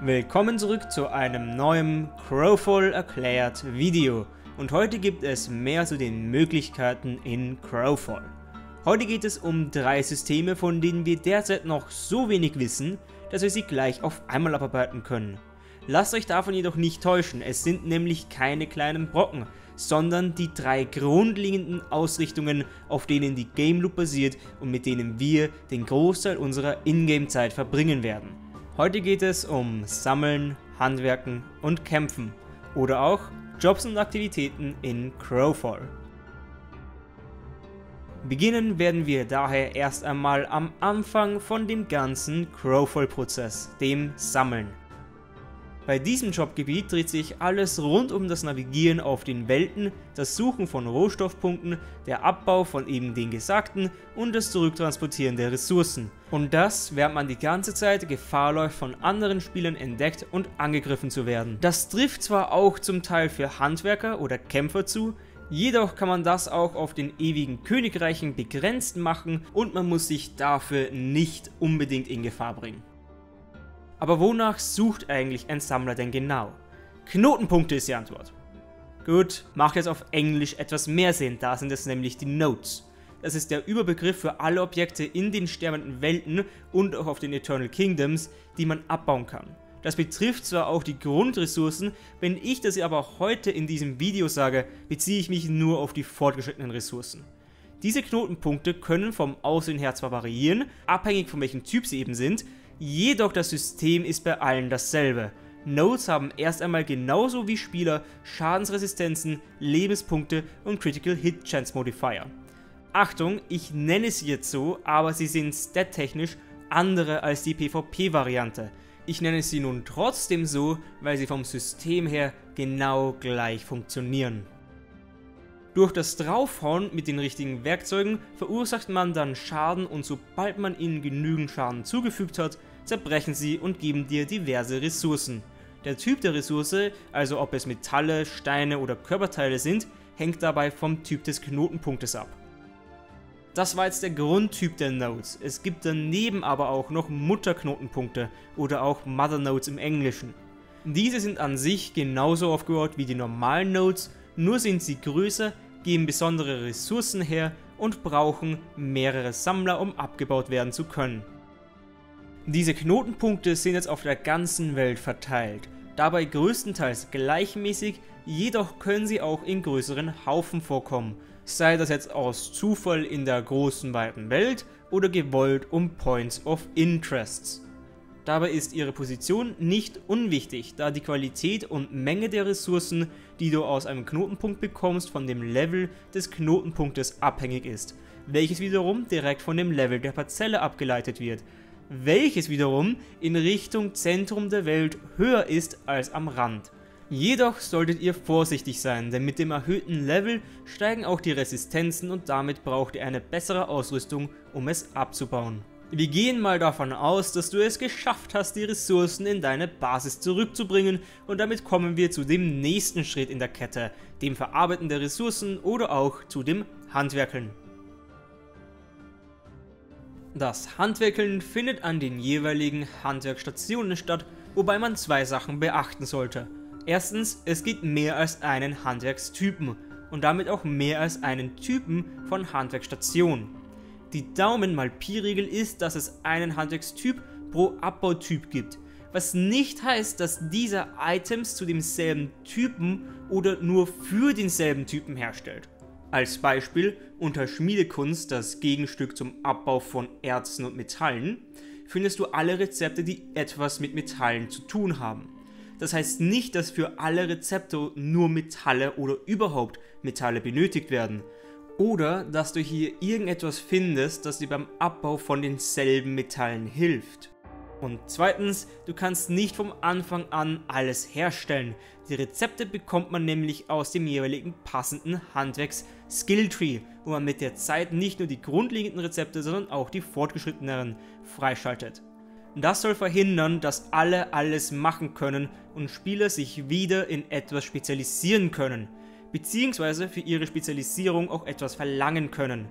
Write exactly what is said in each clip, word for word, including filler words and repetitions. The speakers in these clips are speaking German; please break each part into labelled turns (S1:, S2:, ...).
S1: Willkommen zurück zu einem neuen Crowfall erklärt Video und heute gibt es mehr zu den Möglichkeiten in Crowfall. Heute geht es um drei Systeme, von denen wir derzeit noch so wenig wissen, dass wir sie gleich auf einmal abarbeiten können. Lasst euch davon jedoch nicht täuschen, es sind nämlich keine kleinen Brocken, sondern die drei grundlegenden Ausrichtungen, auf denen die Game Loop basiert und mit denen wir den Großteil unserer Ingame-Zeit verbringen werden. Heute geht es um Sammeln, Handwerken und Kämpfen oder auch Jobs und Aktivitäten in Crowfall. Beginnen werden wir daher erst einmal am Anfang von dem ganzen Crowfall-Prozess, dem Sammeln. Bei diesem Jobgebiet dreht sich alles rund um das Navigieren auf den Welten, das Suchen von Rohstoffpunkten, der Abbau von eben den Gesagten und das Zurücktransportieren der Ressourcen. Und das, während man die ganze Zeit Gefahr läuft, von anderen Spielern entdeckt und angegriffen zu werden. Das trifft zwar auch zum Teil für Handwerker oder Kämpfer zu, jedoch kann man das auch auf den ewigen Königreichen begrenzt machen und man muss sich dafür nicht unbedingt in Gefahr bringen. Aber wonach sucht eigentlich ein Sammler denn genau? Knotenpunkte ist die Antwort. Gut, macht jetzt auf Englisch etwas mehr Sinn, da sind es nämlich die Nodes. Das ist der Überbegriff für alle Objekte in den sterbenden Welten und auch auf den Eternal Kingdoms, die man abbauen kann. Das betrifft zwar auch die Grundressourcen, wenn ich das aber heute in diesem Video sage, beziehe ich mich nur auf die fortgeschrittenen Ressourcen. Diese Knotenpunkte können vom Aussehen her zwar variieren, abhängig von welchem Typ sie eben sind, jedoch das System ist bei allen dasselbe. Nodes haben erst einmal genauso wie Spieler Schadensresistenzen, Lebenspunkte und Critical Hit Chance Modifier. Achtung, ich nenne sie jetzt so, aber sie sind stattechnisch andere als die PvP-Variante. Ich nenne sie nun trotzdem so, weil sie vom System her genau gleich funktionieren. Durch das Draufhauen mit den richtigen Werkzeugen verursacht man dann Schaden und sobald man ihnen genügend Schaden zugefügt hat, zerbrechen sie und geben dir diverse Ressourcen. Der Typ der Ressource, also ob es Metalle, Steine oder Körperteile sind, hängt dabei vom Typ des Knotenpunktes ab. Das war jetzt der Grundtyp der Nodes. Es gibt daneben aber auch noch Mutterknotenpunkte oder auch Mother Nodes im Englischen. Diese sind an sich genauso aufgebaut wie die normalen Nodes, nur sind sie größer, geben besondere Ressourcen her und brauchen mehrere Sammler, um abgebaut werden zu können. Diese Knotenpunkte sind jetzt auf der ganzen Welt verteilt, dabei größtenteils gleichmäßig, jedoch können sie auch in größeren Haufen vorkommen, sei das jetzt aus Zufall in der großen weiten Welt oder gewollt um Points of Interests. Dabei ist ihre Position nicht unwichtig, da die Qualität und Menge der Ressourcen, die du aus einem Knotenpunkt bekommst, von dem Level des Knotenpunktes abhängig ist, welches wiederum direkt von dem Level der Parzelle abgeleitet wird, welches wiederum in Richtung Zentrum der Welt höher ist als am Rand. Jedoch solltet ihr vorsichtig sein, denn mit dem erhöhten Level steigen auch die Resistenzen und damit braucht ihr eine bessere Ausrüstung, um es abzubauen. Wir gehen mal davon aus, dass du es geschafft hast, die Ressourcen in deine Basis zurückzubringen und damit kommen wir zu dem nächsten Schritt in der Kette, dem Verarbeiten der Ressourcen oder auch zu dem Handwerkeln. Das Handwerkeln findet an den jeweiligen Handwerkstationen statt, wobei man zwei Sachen beachten sollte. Erstens, es gibt mehr als einen Handwerkstypen und damit auch mehr als einen Typen von Handwerkstation. Die Daumen-mal-Pi-Regel ist, dass es einen Handwerkstyp pro Abbautyp gibt, was nicht heißt, dass dieser Items zu demselben Typen oder nur für denselben Typen herstellt. Als Beispiel unter Schmiedekunst, das Gegenstück zum Abbau von Erzen und Metallen, findest du alle Rezepte, die etwas mit Metallen zu tun haben. Das heißt nicht, dass für alle Rezepte nur Metalle oder überhaupt Metalle benötigt werden. Oder dass du hier irgendetwas findest, das dir beim Abbau von denselben Metallen hilft. Und zweitens, du kannst nicht vom Anfang an alles herstellen. Die Rezepte bekommt man nämlich aus dem jeweiligen passenden Handwerks-Skilltree, wo man mit der Zeit nicht nur die grundlegenden Rezepte, sondern auch die fortgeschritteneren freischaltet. Das soll verhindern, dass alle alles machen können und Spieler sich wieder in etwas spezialisieren können, beziehungsweise für ihre Spezialisierung auch etwas verlangen können.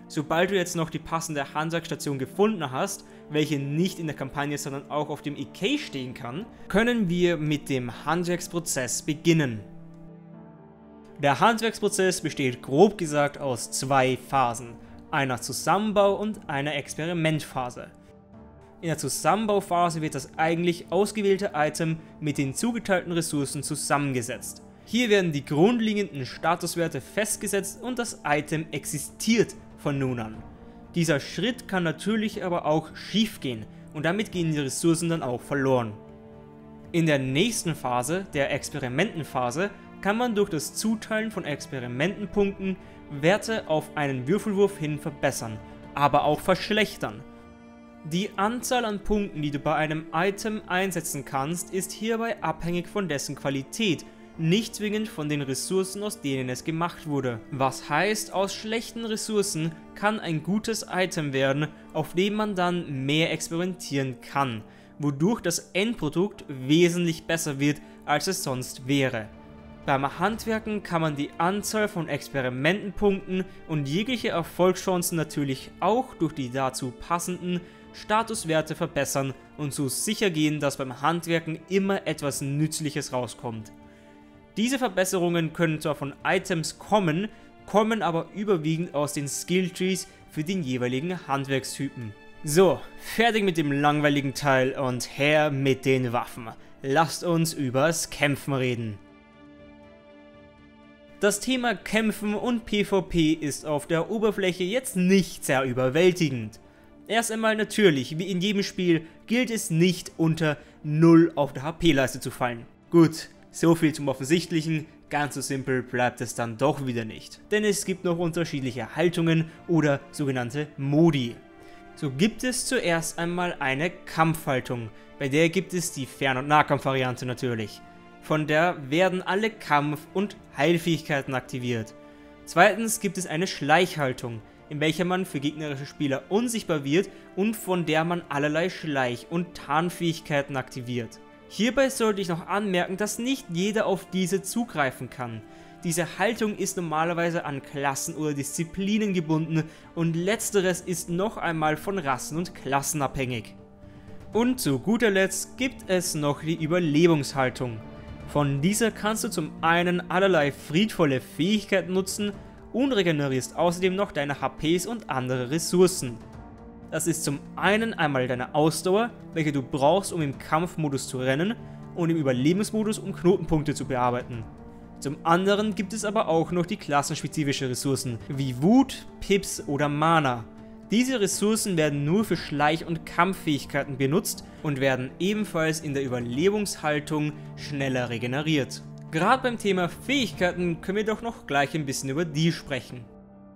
S1: Sobald du jetzt noch die passende Handwerksstation gefunden hast, welche nicht in der Kampagne, sondern auch auf dem I K stehen kann, können wir mit dem Handwerksprozess beginnen. Der Handwerksprozess besteht grob gesagt aus zwei Phasen, einer Zusammenbau- und einer Experimentphase. In der Zusammenbauphase wird das eigentlich ausgewählte Item mit den zugeteilten Ressourcen zusammengesetzt. Hier werden die grundlegenden Statuswerte festgesetzt und das Item existiert von nun an. Dieser Schritt kann natürlich aber auch schief gehen und damit gehen die Ressourcen dann auch verloren. In der nächsten Phase, der Experimentenphase, kann man durch das Zuteilen von Experimentenpunkten Werte auf einen Würfelwurf hin verbessern, aber auch verschlechtern. Die Anzahl an Punkten, die du bei einem Item einsetzen kannst, ist hierbei abhängig von dessen Qualität, nicht zwingend von den Ressourcen, aus denen es gemacht wurde. Was heißt, aus schlechten Ressourcen kann ein gutes Item werden, auf dem man dann mehr experimentieren kann, wodurch das Endprodukt wesentlich besser wird, als es sonst wäre. Beim Handwerken kann man die Anzahl von Experimentenpunkten und jegliche Erfolgschancen natürlich auch durch die dazu passenden Statuswerte verbessern und so sicher gehen, dass beim Handwerken immer etwas Nützliches rauskommt. Diese Verbesserungen können zwar von Items kommen, kommen aber überwiegend aus den Skilltrees für den jeweiligen Handwerkstypen. So, fertig mit dem langweiligen Teil und her mit den Waffen. Lasst uns übers Kämpfen reden. Das Thema Kämpfen und PvP ist auf der Oberfläche jetzt nicht sehr überwältigend. Erst einmal natürlich, wie in jedem Spiel, gilt es nicht unter null auf der H P-Leiste zu fallen. Gut, so viel zum Offensichtlichen, ganz so simpel bleibt es dann doch wieder nicht. Denn es gibt noch unterschiedliche Haltungen oder sogenannte Modi. So gibt es zuerst einmal eine Kampfhaltung, bei der gibt es die Fern- und Nahkampfvariante natürlich. Von der werden alle Kampf- und Heilfähigkeiten aktiviert. Zweitens gibt es eine Schleichhaltung, in welcher man für gegnerische Spieler unsichtbar wird und von der man allerlei Schleich- und Tarnfähigkeiten aktiviert. Hierbei sollte ich noch anmerken, dass nicht jeder auf diese zugreifen kann. Diese Haltung ist normalerweise an Klassen oder Disziplinen gebunden und letzteres ist noch einmal von Rassen und Klassen abhängig. Und zu guter Letzt gibt es noch die Überlebenshaltung. Von dieser kannst du zum einen allerlei friedvolle Fähigkeiten nutzen und regenerierst außerdem noch deine H Ps und andere Ressourcen. Das ist zum einen einmal deine Ausdauer, welche du brauchst, um im Kampfmodus zu rennen, und im Überlebensmodus, um Knotenpunkte zu bearbeiten. Zum anderen gibt es aber auch noch die klassenspezifischen Ressourcen, wie Wut, Pips oder Mana. Diese Ressourcen werden nur für Schleich- und Kampffähigkeiten benutzt und werden ebenfalls in der Überlebenshaltung schneller regeneriert. Gerade beim Thema Fähigkeiten können wir doch noch gleich ein bisschen über die sprechen.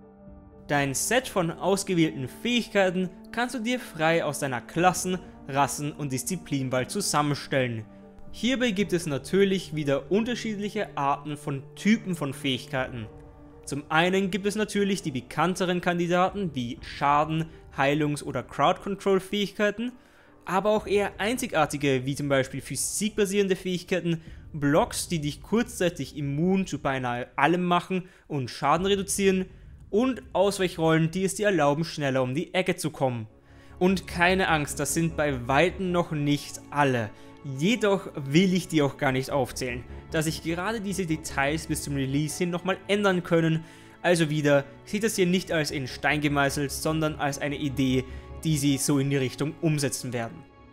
S1: Dein Set von ausgewählten Fähigkeiten kannst du dir frei aus deiner Klassen-, Rassen- und Disziplinwahl zusammenstellen. Hierbei gibt es natürlich wieder unterschiedliche Arten von Typen von Fähigkeiten. Zum einen gibt es natürlich die bekannteren Kandidaten wie Schaden-, Heilungs- oder Crowd-Control-Fähigkeiten, aber auch eher einzigartige wie zum Beispiel physikbasierende Fähigkeiten, Blocks, die dich kurzzeitig immun zu beinahe allem machen und Schaden reduzieren, und Ausweichrollen, die es dir erlauben, schneller um die Ecke zu kommen. Und keine Angst, das sind bei Weitem noch nicht alle. Jedoch will ich die auch gar nicht aufzählen, da sich gerade diese Details bis zum Release hin nochmal ändern können. Also wieder, seht das hier nicht als in Stein gemeißelt, sondern als eine Idee, die sie so in die Richtung umsetzen werden.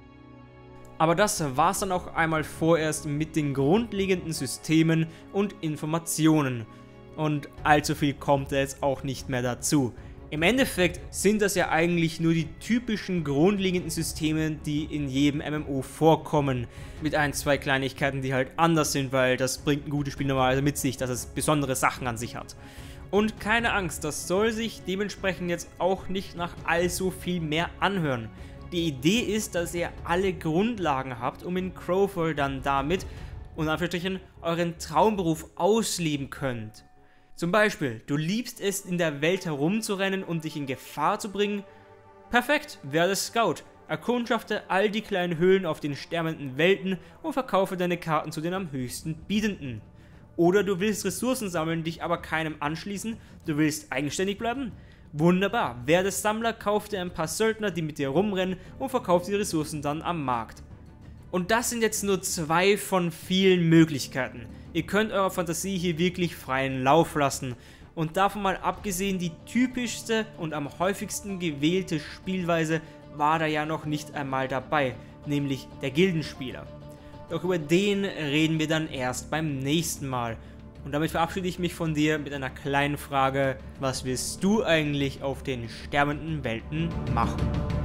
S1: Aber das war's dann auch einmal vorerst mit den grundlegenden Systemen und Informationen. Und allzu viel kommt da jetzt auch nicht mehr dazu. Im Endeffekt sind das ja eigentlich nur die typischen grundlegenden Systeme, die in jedem M M O vorkommen. Mit ein, zwei Kleinigkeiten, die halt anders sind, weil das bringt ein gutes Spiel normalerweise mit sich, dass es besondere Sachen an sich hat. Und keine Angst, das soll sich dementsprechend jetzt auch nicht nach allzu viel mehr anhören. Die Idee ist, dass ihr alle Grundlagen habt, um in Crowfall dann damit, unter Anführungsstrichen, euren Traumberuf ausleben könnt. Zum Beispiel, du liebst es, in der Welt herumzurennen und dich in Gefahr zu bringen? Perfekt, werde Scout, erkundschafte all die kleinen Höhlen auf den sterbenden Welten und verkaufe deine Karten zu den am höchsten Bietenden. Oder du willst Ressourcen sammeln, dich aber keinem anschließen, du willst eigenständig bleiben? Wunderbar, werde Sammler, kauf dir ein paar Söldner, die mit dir rumrennen und verkauf die Ressourcen dann am Markt. Und das sind jetzt nur zwei von vielen Möglichkeiten. Ihr könnt eurer Fantasie hier wirklich freien Lauf lassen. Und davon mal abgesehen, die typischste und am häufigsten gewählte Spielweise war da ja noch nicht einmal dabei, nämlich der Gildenspieler. Doch über den reden wir dann erst beim nächsten Mal. Und damit verabschiede ich mich von dir mit einer kleinen Frage: Was wirst du eigentlich auf den sterbenden Welten machen?